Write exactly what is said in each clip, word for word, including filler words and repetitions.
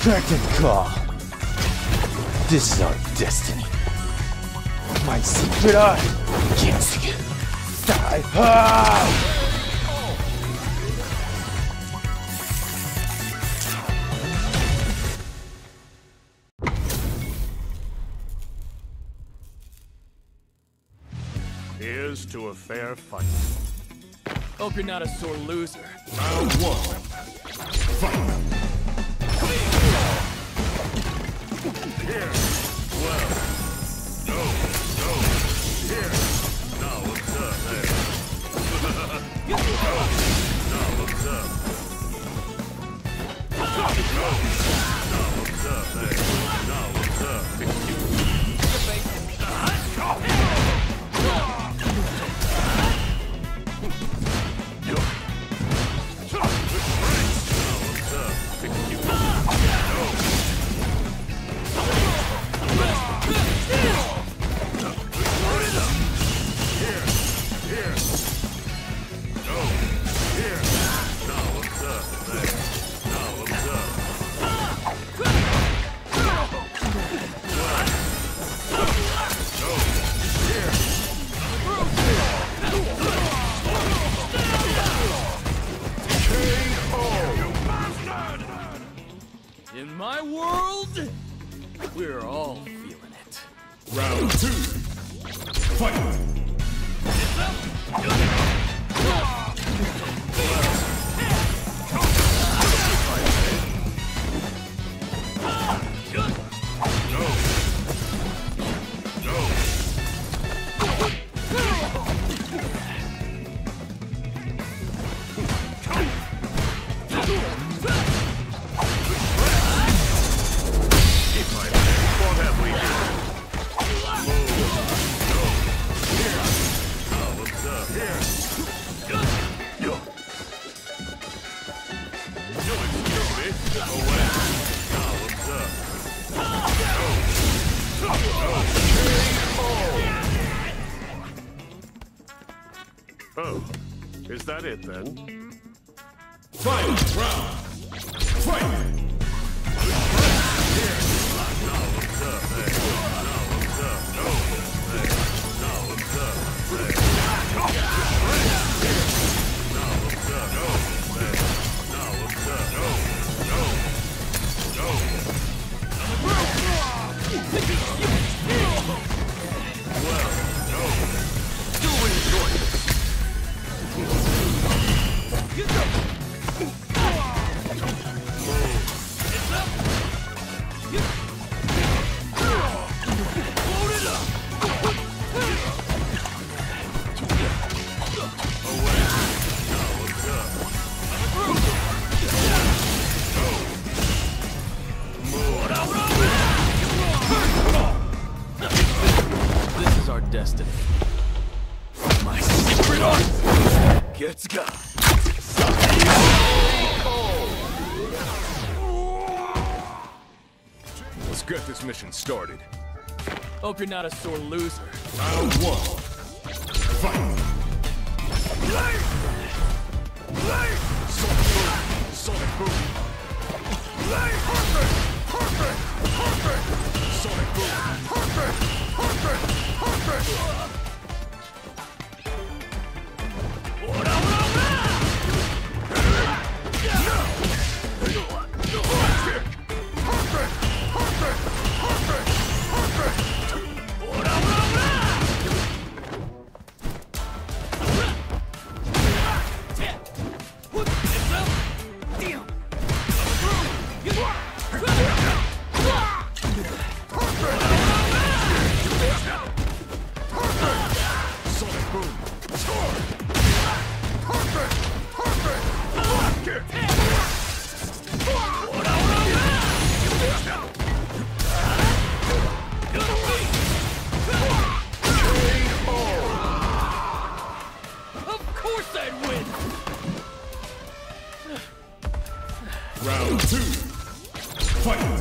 Curtain call. This is our destiny. My secret art against you. Die hard! Here's to a fair fight. Hope you're not a sore loser. Round one. Fight! Here. Well. No. No. Here. Now observe there. No. Now observe. No. Now observe there. Now observe. In my world, we're all feeling it. Round two. Fight! Oh, is that it then? Fight! Round! Fight! This is our destiny. My secret art gets got. Let's get this mission started. Hope you're not a sore loser. Round one. Fight! Sonic boom! Sonic boom! Perfect! Perfect! Perfect! Sonic boom! Perfect! Perfect! Perfect! Round two. Fight!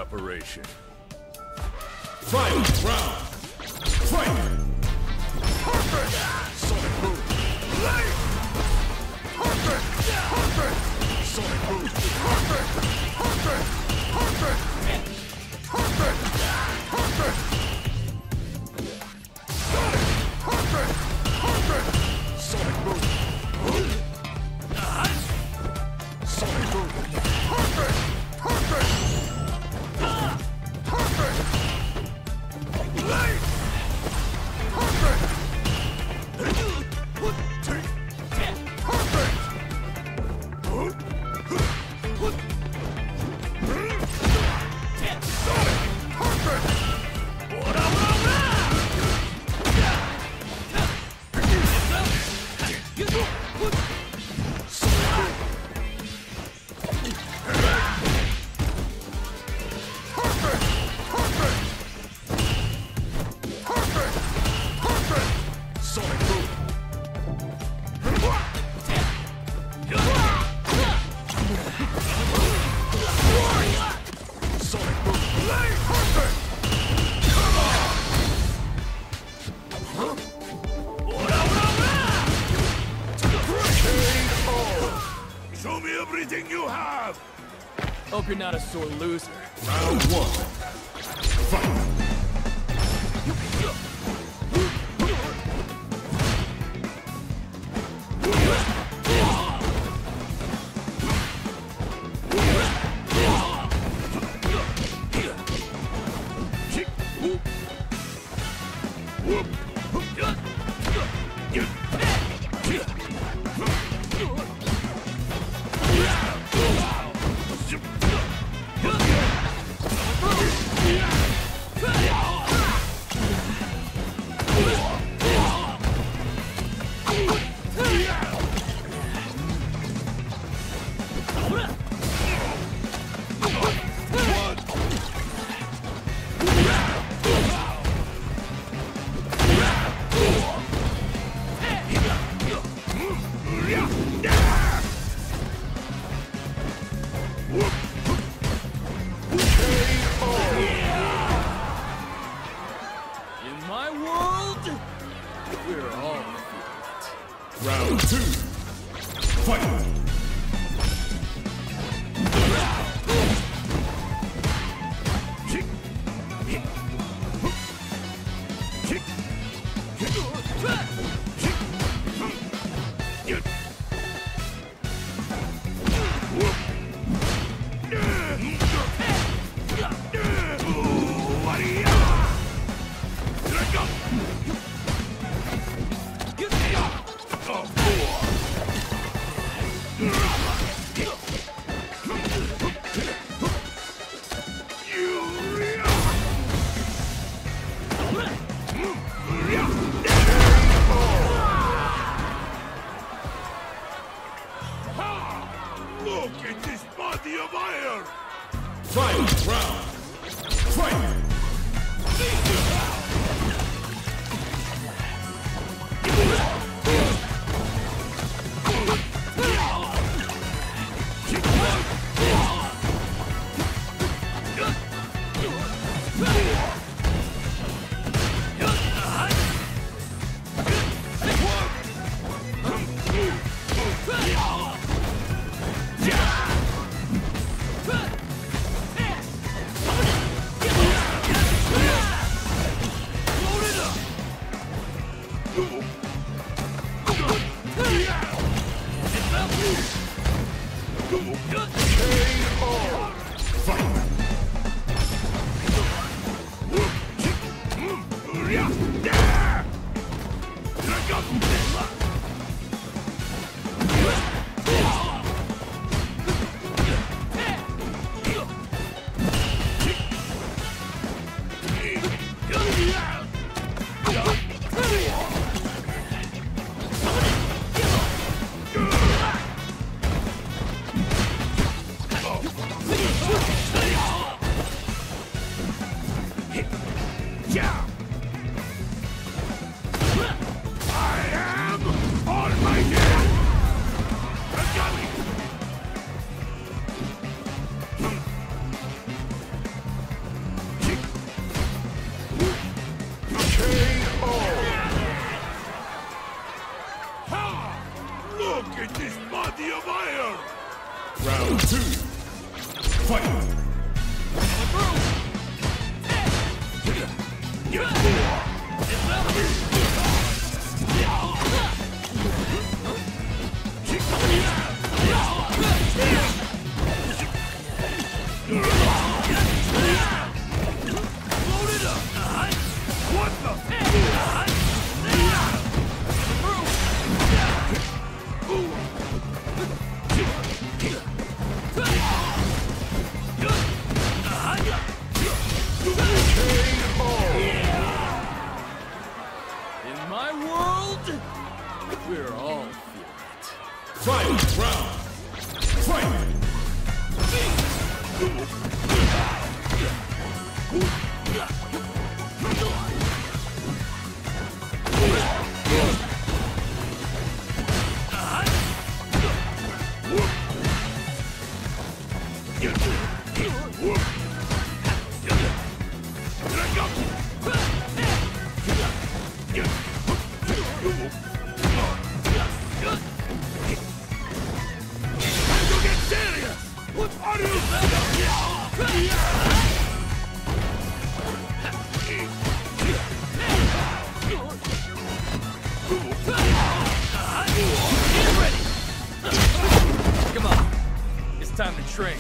operation. Final round. Fight! Sonic boom. Sonic boom. Sonic boom. Sonic boom. Show me everything you have! Hope you're not a sore loser. Round one. Fight! In my world, we're all Round two. Fight! Look at this body of iron! Final round! Fight! Round two. Fight. In my world, we're all feeling it. Fight round. Fight. Come on, it's time to train.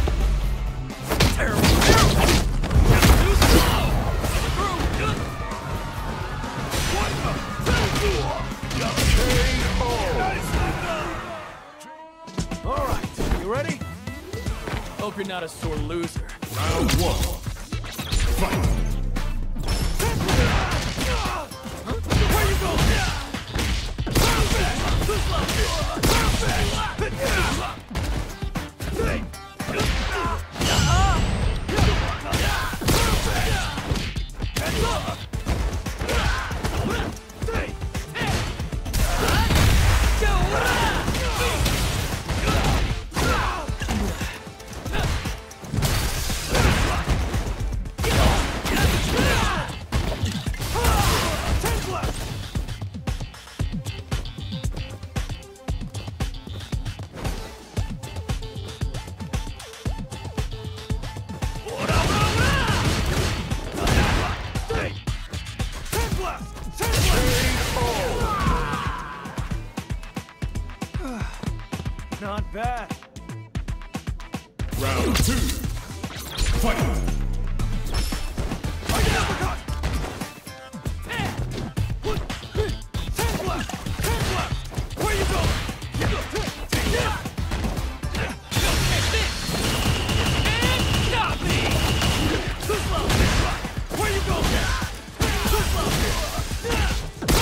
All right, you ready? Hope you're not a sore loser. Round one. Fight. Where you going? Not bad. Round two. Fight. Where you going? Stop me! Too slow! Where you going? Too slow!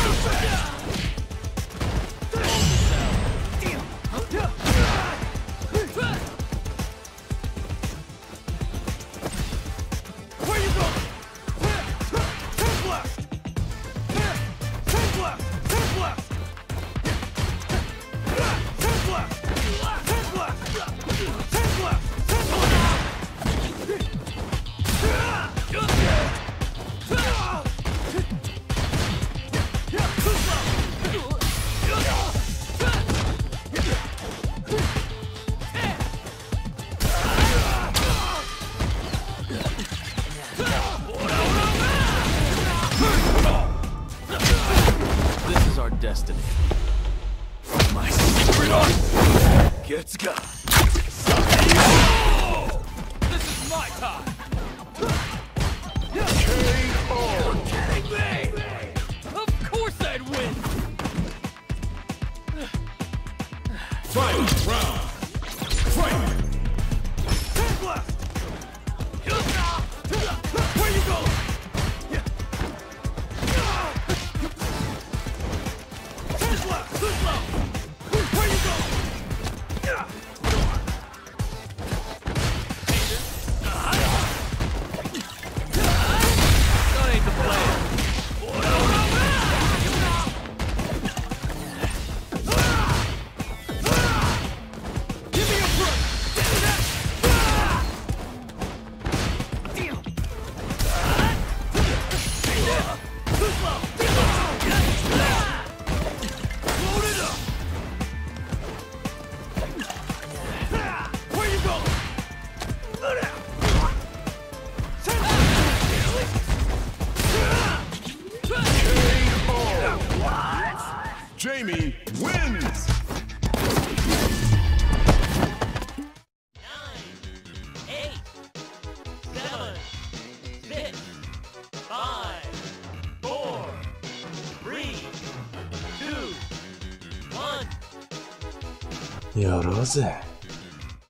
This is our destiny. My secret art gets go. This is my time. You're kidding me! Of course I'd win. Fight round. Fight. Where you going? Where you going? Jamie wins! Nine, eight, seven, six, five, four, three, two, one. やろうぜ。